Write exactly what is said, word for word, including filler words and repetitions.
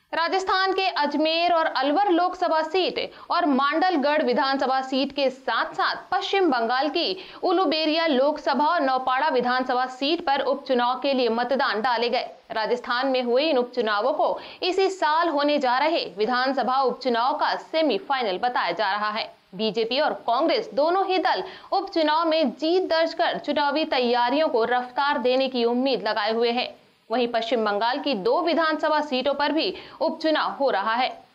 राजस्थान के अजमेर और अलवर लोकसभा सीट और मांडलगढ़ विधानसभा सीट के साथ साथ पश्चिम बंगाल की उलुबेरिया लोकसभा और नौपाड़ा विधानसभा सीट पर उपचुनाव के लिए मतदान डाले गए। राजस्थान में हुए इन उपचुनावों को इसी साल होने जा रहे विधानसभा उपचुनाव का सेमीफाइनल बताया जा रहा है। बीजेपी और कांग्रेस दोनों ही दल उपचुनाव में जीत दर्ज कर चुनावी तैयारियों को रफ्तार देने की उम्मीद लगाए हुए हैं। वहीं पश्चिम बंगाल की दो विधानसभा सीटों पर भी उपचुनाव हो रहा है।